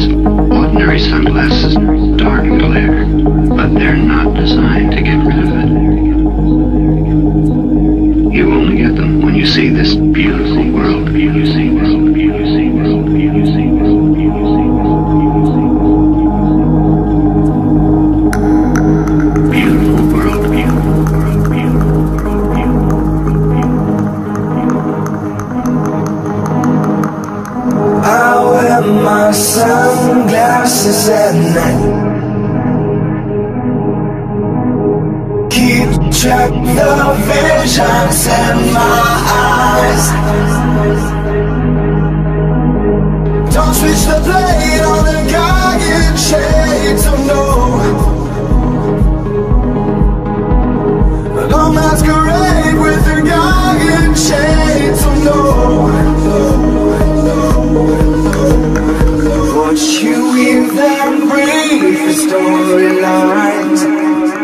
Ordinary sunglasses, dark glare, but they're not designed to get rid of it. You only get them when you see this beautiful world. You see this beautiful world. You see this beautiful world. I wear my sunglasses at night, keep track the visions in my eyes. Don't switch the blade on the guy in shades, oh no. Don't masquerade with the guy in shades, oh no. Watch you weave and breathe the storylines.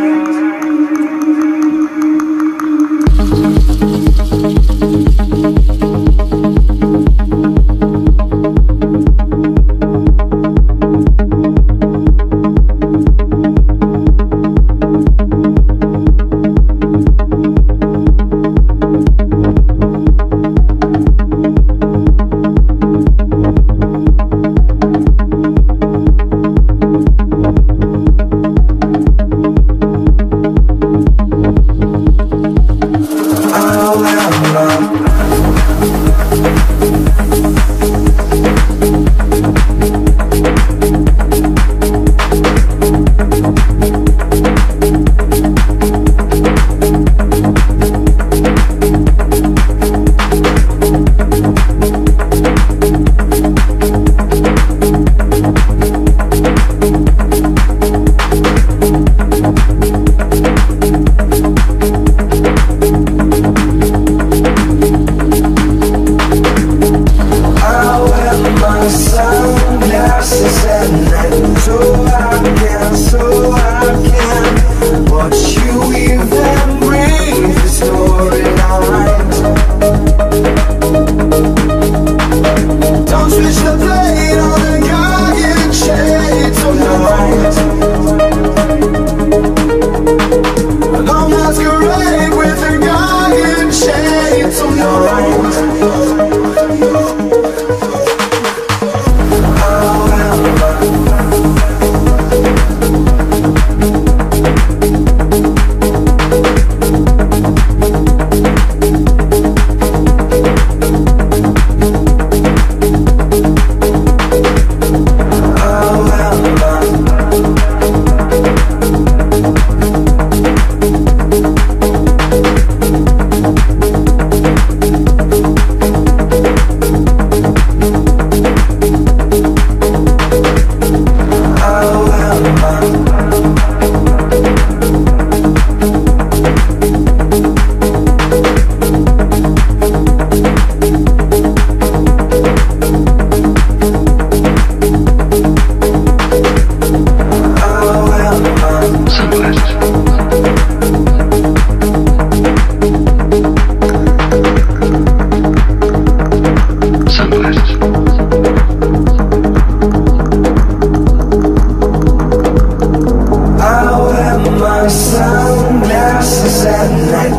Sunglasses at night,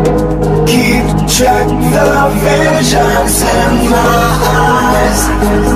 keep track the visions in my eyes.